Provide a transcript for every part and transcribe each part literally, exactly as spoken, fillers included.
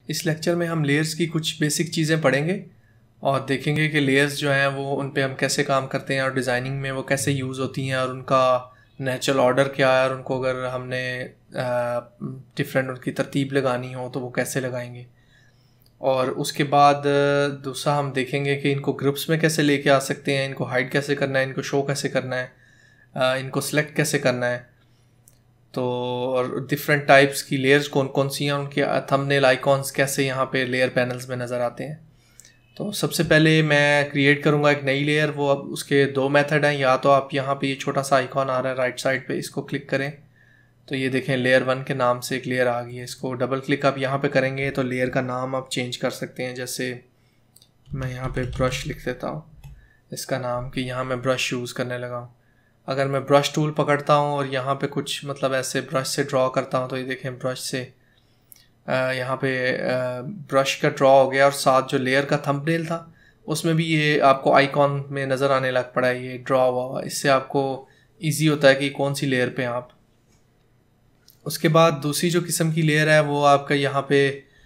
इस लेक्चर में हम लेयर्स की कुछ बेसिक चीज़ें पढ़ेंगे और देखेंगे कि लेयर्स जो हैं वो उन पे हम कैसे काम करते हैं और डिज़ाइनिंग में वो कैसे यूज़ होती हैं और उनका नेचुरल ऑर्डर क्या है और उनको अगर हमने डिफरेंट उनकी तरतीब लगानी हो तो वो कैसे लगाएंगे। और उसके बाद दूसरा हम देखेंगे कि इनको ग्रुप्स में कैसे लेके आ सकते हैं, इनको हाइड कैसे करना है, इनको शो कैसे करना है, इनको सेलेक्ट कैसे करना है। तो और डिफरेंट टाइप्स की लेयर्स कौन कौन सी हैं, उनके थंबनेल आइकॉन्स कैसे यहाँ पे लेयर पैनल्स में नज़र आते हैं। तो सबसे पहले मैं क्रिएट करूँगा एक नई लेयर। वो अब उसके दो मेथड हैं, या तो आप यहाँ पे ये छोटा सा आइकॉन आ रहा है राइट साइड पे, इसको क्लिक करें तो ये देखें लेयर वन के नाम से एक लेयर आ गई है। इसको डबल क्लिक आप यहाँ पे करेंगे तो लेयर का नाम आप चेंज कर सकते हैं। जैसे मैं यहाँ पे ब्रश लिख देता हूँ इसका नाम, कि यहाँ मैं ब्रश यूज़ करने लगा हूँ। अगर मैं ब्रश टूल पकड़ता हूँ और यहाँ पे कुछ मतलब ऐसे ब्रश से ड्रॉ करता हूँ तो ये देखें ब्रश से यहाँ पे ब्रश का ड्रॉ हो गया और साथ जो लेयर का थंबनेल था उसमें भी ये आपको आइकॉन में नज़र आने लग पड़ा है, ये ड्रॉ हुआ हुआ। इससे आपको इजी होता है कि कौन सी लेयर पे आप। उसके बाद दूसरी जो किस्म की लेयर है वो आपका यहाँ पे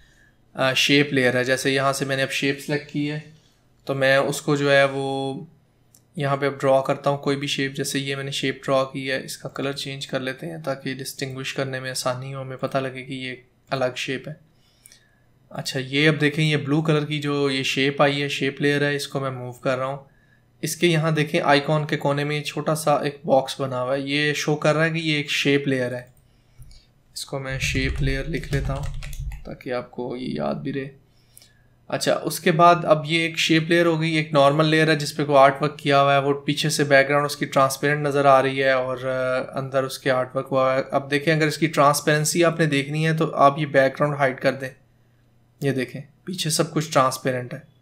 शेप लेयर है। जैसे यहाँ से मैंने अब शेप सेलेक्ट की है तो मैं उसको जो है वो यहाँ पे अब ड्रॉ करता हूँ कोई भी शेप। जैसे ये मैंने शेप ड्रॉ की है, इसका कलर चेंज कर लेते हैं ताकि डिस्टिंग्विश करने में आसानी हो, हमें पता लगे कि ये अलग शेप है। अच्छा, ये अब देखें ये ब्लू कलर की जो ये शेप आई है, शेप लेयर है, इसको मैं मूव कर रहा हूँ। इसके यहाँ देखें आइकॉन के कोने में छोटा सा एक बॉक्स बना हुआ है, ये शो कर रहा है कि ये एक शेप लेयर है। इसको मैं शेप लेयर लिख लेता हूँ ताकि आपको ये याद भी रहे। अच्छा, उसके बाद अब ये एक शेप लेयर हो गई। एक नॉर्मल लेयर है जिस पे कोई आर्ट वर्क किया हुआ है, वो पीछे से बैकग्राउंड उसकी ट्रांसपेरेंट नज़र आ रही है और अंदर उसके आर्ट वर्क हुआ है। अब देखें अगर इसकी ट्रांसपेरेंसी आपने देखनी है तो आप ये बैकग्राउंड हाइड कर दें। ये देखें पीछे सब कुछ ट्रांसपेरेंट है।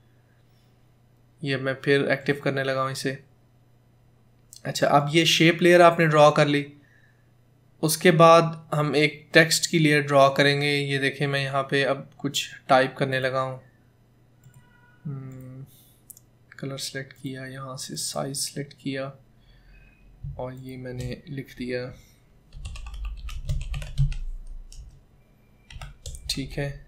ये मैं फिर एक्टिव करने लगा हूँ इसे। अच्छा, अब ये शेप लेयर आपने ड्रॉ कर ली। उसके बाद हम एक टेक्स्ट की लेयर ड्रॉ करेंगे। ये देखें मैं यहाँ पे अब कुछ टाइप करने लगा हूँ। कलर सेलेक्ट किया, यहाँ से साइज सेलेक्ट किया और ये मैंने लिख दिया। ठीक है।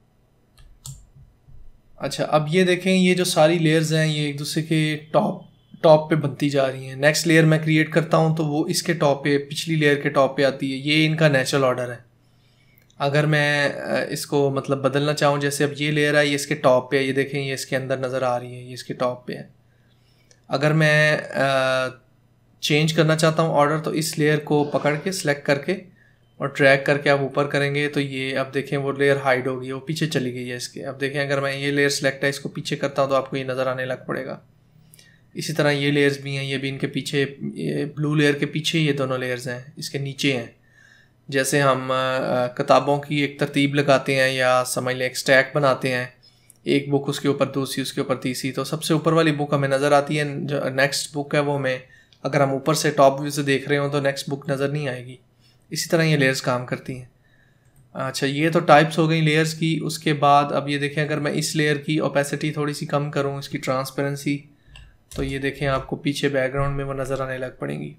अच्छा, अब ये देखें ये जो सारी लेयर्स हैं ये एक दूसरे के टॉप टॉप पे बनती जा रही हैं। नेक्स्ट लेयर मैं क्रिएट करता हूँ तो वो इसके टॉप पे, पिछली लेयर के टॉप पे आती है। ये इनका नेचुरल ऑर्डर है। अगर मैं इसको मतलब बदलना चाहूँ, जैसे अब ये लेयर है ये इसके टॉप पे है, ये देखें ये इसके अंदर नज़र आ रही है, ये इसके टॉप पे है। अगर मैं चेंज करना चाहता हूँ ऑर्डर तो इस लेयर को पकड़ के सिलेक्ट करके और ड्रैग करके आप ऊपर करेंगे तो ये अब देखें वो लेयर हाइड हो गई है, वो पीछे चली गई है इसके। अब देखें अगर मैं ये लेयर सेलेक्ट है इसको पीछे करता हूँ तो आपको ये नज़र आने लग पड़ेगा। इसी तरह ये लेयर्स भी हैं, ये भी इनके पीछे, ये ब्लू लेयर के पीछे ये दोनों लेयर्स हैं, इसके नीचे हैं। जैसे हम किताबों की एक तरतीब लगाते हैं या समझ लें एक स्टैक बनाते हैं, एक बुक उसके ऊपर दूसरी उसके ऊपर तीसरी, तो सबसे ऊपर वाली बुक हमें नज़र आती है, जो नेक्स्ट बुक है वो हमें अगर हम ऊपर से टॉप व्यू से देख रहे हो तो नेक्स्ट बुक नज़र नहीं आएगी। इसी तरह ये लेयर्स काम करती हैं। अच्छा, ये तो टाइप्स हो गई लेयर्स की। उसके बाद अब ये देखें अगर मैं इस लेयर की ओपेसिटी थोड़ी सी कम करूँ, इसकी ट्रांसपेरेंसी, तो ये देखें आपको पीछे बैकग्राउंड में वो नज़र आने लग पड़ेंगी।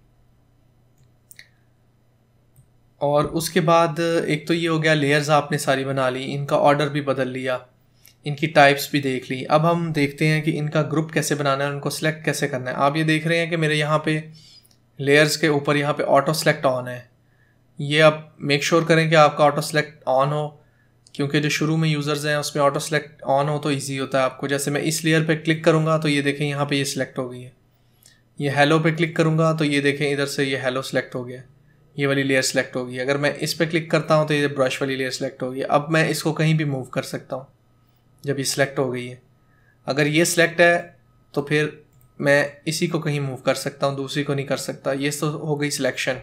और उसके बाद एक तो ये हो गया लेयर्स आपने सारी बना ली, इनका ऑर्डर भी बदल लिया, इनकी टाइप्स भी देख ली। अब हम देखते हैं कि इनका ग्रुप कैसे बनाना है, उनको सेलेक्ट कैसे करना है। आप ये देख रहे हैं कि मेरे यहाँ पे लेयर्स के ऊपर यहाँ पे ऑटो सेलेक्ट ऑन है। ये आप मेक श्योर करें कि आपका ऑटो सेलेक्ट ऑन हो, क्योंकि जो शुरू में यूज़र्स हैं उसमें ऑटो सेलेक्ट ऑन हो तो ईजी होता है आपको। जैसे मैं इस लेयर पर क्लिक करूँगा तो ये देखें यहाँ पर ये सिलेक्ट हो गई है। ये हेलो पे क्लिक करूँगा तो ये देखें इधर से ये हेलो सेलेक्ट हो गया, ये वाली लेयर सेलेक्ट होगी। अगर मैं इस पर क्लिक करता हूँ तो ये ब्रश वाली लेयर सेलेक्ट होगी। अब मैं इसको कहीं भी मूव कर सकता हूँ जब ये सिलेक्ट हो गई है। अगर ये सिलेक्ट है तो फिर मैं इसी को कहीं मूव कर सकता हूँ, दूसरी को नहीं कर सकता। ये तो हो गई सिलेक्शन।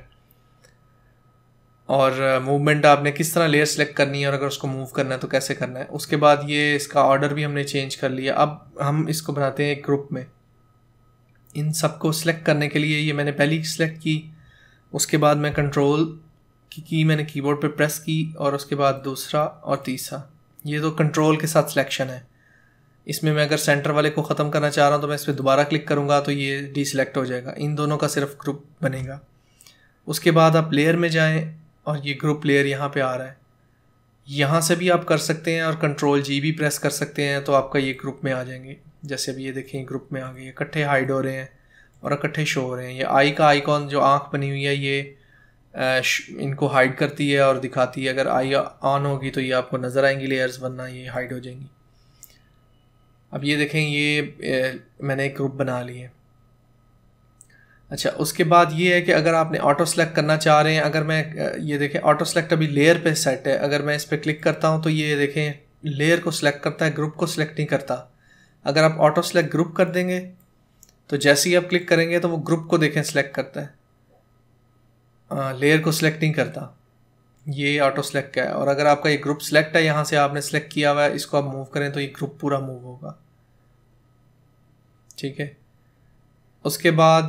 और मूवमेंट आपने किस तरह लेयर सेलेक्ट करनी है और अगर उसको मूव करना है तो कैसे करना है। उसके बाद ये इसका ऑर्डर भी हमने चेंज कर लिया। अब हम इसको बनाते हैं एक ग्रुप में। इन सबको सिलेक्ट करने के लिए ये मैंने पहली सिलेक्ट की, उसके बाद मैं कंट्रोल की की मैंने कीबोर्ड पे प्रेस की और उसके बाद दूसरा और तीसरा। ये तो कंट्रोल के साथ सिलेक्शन है। इसमें मैं अगर सेंटर वाले को ख़त्म करना चाह रहा हूँ तो मैं इस पर दोबारा क्लिक करूँगा तो ये डी सिलेक्ट हो जाएगा। इन दोनों का सिर्फ ग्रुप बनेगा। उसके बाद आप लेयर में जाएं और ये ग्रुप लेयर यहाँ पे आ रहा है, यहाँ से भी आप कर सकते हैं और कंट्रोल जी भी प्रेस कर सकते हैं, तो आपका ये ग्रुप में आ जाएंगे। जैसे अभी ये देखें ग्रुप में आ गए, इकट्ठे हाइड हो रहे हैं और इकट्ठे शो हो रहे हैं। ये आई का आइकॉन जो आँख बनी हुई है ये आ, इनको हाइड करती है और दिखाती है। अगर आई ऑन होगी तो ये आपको नज़र आएंगी लेयर्स, वरना ये हाइड हो जाएंगी। अब ये देखें ये ए, मैंने एक ग्रुप बना लिए। अच्छा, उसके बाद ये है कि अगर आपने ऑटो सेलेक्ट करना चाह रहे हैं, अगर मैं ये देखें ऑटो सेलेक्ट अभी लेयर पे सेट है, अगर मैं इस पर क्लिक करता हूँ तो ये देखें लेयर को सिलेक्ट करता है, ग्रुप को सिलेक्ट नहीं करता। अगर आप ऑटो सेलेक्ट ग्रुप कर देंगे तो जैसे ही आप क्लिक करेंगे तो वो ग्रुप को देखें सिलेक्ट करता है, आ, लेयर को सिलेक्ट नहीं करता। ये ऑटो सेलेक्ट का है। और अगर आपका ये ग्रुप सिलेक्ट है, यहाँ से आपने सेलेक्ट किया हुआ है, इसको आप मूव करें तो ये ग्रुप पूरा मूव होगा। ठीक है, उसके बाद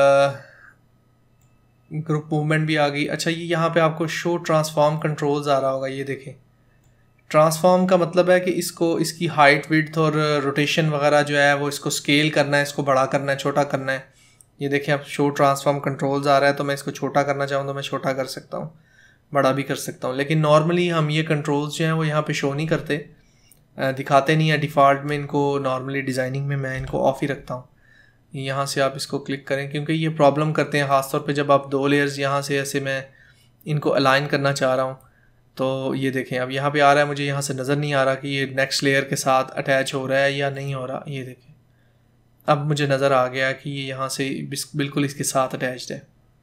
ग्रुप मूवमेंट भी आ गई। अच्छा, ये यहाँ पे आपको शो ट्रांसफॉर्म कंट्रोल्स आ रहा होगा। ये देखें, ट्रांसफॉर्म का मतलब है कि इसको इसकी हाइट विड्थ और रोटेशन वगैरह जो है वो इसको स्केल करना है, इसको बड़ा करना है, छोटा करना है। ये देखें अब शो ट्रांसफॉर्म कंट्रोल्स आ रहा है, तो मैं इसको छोटा करना चाहूँ तो मैं छोटा कर सकता हूँ, बड़ा भी कर सकता हूँ। लेकिन नॉर्मली हम ये कंट्रोल्स जो हैं वो यहाँ पे शो नहीं करते, दिखाते नहीं है डिफ़ॉल्ट में इनको। नॉर्मली डिज़ाइनिंग में मैं इनको ऑफ ही रखता हूँ। यहाँ से आप इसको क्लिक करें, क्योंकि ये प्रॉब्लम करते हैं ख़ासतौर पे जब आप दो लेयर्स यहाँ से ऐसे मैं इनको अलाइन करना चाह रहा हूँ। तो ये देखें अब यहाँ पे आ रहा है, मुझे यहाँ से नज़र नहीं आ रहा कि ये नेक्स्ट लेयर के साथ अटैच हो रहा है या नहीं हो रहा। ये देखें अब मुझे नज़र आ गया कि ये यहाँ से बिल्कुल इसके साथ अटैच्ड है।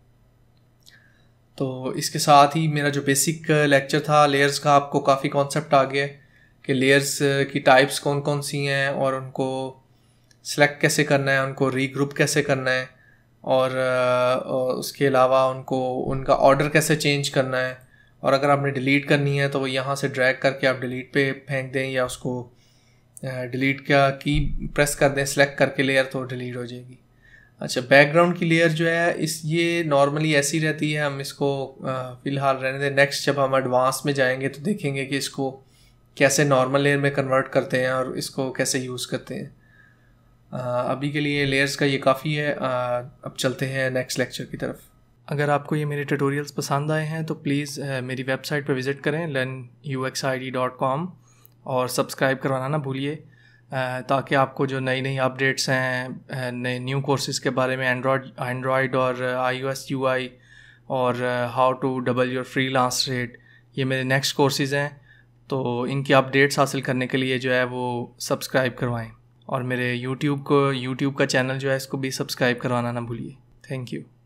तो इसके साथ ही मेरा जो बेसिक लेक्चर था लेयर्स का, आपको काफ़ी कॉन्सेप्ट आ गया कि लेयर्स की टाइप्स कौन कौन सी हैं और उनको सेलेक्ट कैसे करना है, उनको रीग्रुप कैसे करना है, और, और उसके अलावा उनको उनका ऑर्डर कैसे चेंज करना है। और अगर आपने डिलीट करनी है तो वो यहाँ से ड्रैग करके आप डिलीट पे फेंक दें, या उसको डिलीट का की प्रेस कर दें सेलेक्ट करके लेयर, तो डिलीट हो जाएगी। अच्छा, बैकग्राउंड की लेयर जो है इस ये नॉर्मली ऐसी रहती है, हम इसको फ़िलहाल रहने दें। नेक्स्ट जब हम एडवांस में जाएंगे तो देखेंगे कि इसको कैसे नॉर्मल लेयर में कन्वर्ट करते हैं और इसको कैसे यूज़ करते हैं। आ, अभी के लिए लेयर्स का ये काफ़ी है। आ, अब चलते हैं नेक्स्ट लेक्चर की तरफ। अगर आपको ये मेरे ट्यूटोरियल्स पसंद आए हैं तो प्लीज़ मेरी वेबसाइट पर विज़िट करें learn U X I D dot com, और सब्सक्राइब करवाना ना भूलिए, ताकि आपको जो नई नई अपडेट्स हैं नए न्यू कोर्सेज़ के बारे में, एंड्रॉयड एंड्रॉयड और आई ओ एस यू आई और how to double your freelance rate, ये मेरे नेक्स्ट कोर्सेज़ हैं। तो इनकी अपडेट्स हासिल करने के लिए जो है वो सब्सक्राइब करवाएं, और मेरे यूट्यूब को यूट्यूब का चैनल जो है इसको भी सब्सक्राइब करवाना ना भूलिए। Thank you.